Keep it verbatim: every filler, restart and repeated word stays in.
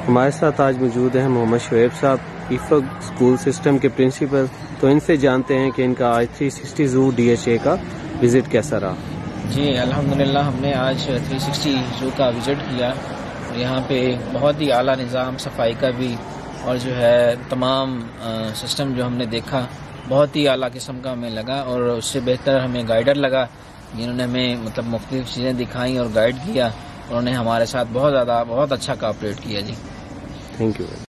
हमारे साथ आज मौजूद हैं मोहम्मद शुएब साहब, इफक स्कूल सिस्टम के प्रिंसिपल। तो इनसे जानते हैं कि इनका आज थ्री सिक्सटी जू डी एच ए का विज़िट कैसा रहा। जी अल्हम्दुलिल्लाह, हमने आज थ्री सिक्सटी जू का विज़िट किया। यहाँ पे बहुत ही आला निज़ाम, सफाई का भी, और जो है तमाम सिस्टम जो हमने देखा बहुत ही आला किस्म का हमें लगा। और उससे बेहतर हमें गाइडर लगा, जिन्होंने हमें मतलब मुख्तलिफ चीज़ें दिखाई और गाइड किया। उन्होंने हमारे साथ बहुत ज़्यादा बहुत अच्छा कोऑपरेट किया जी। Thank you.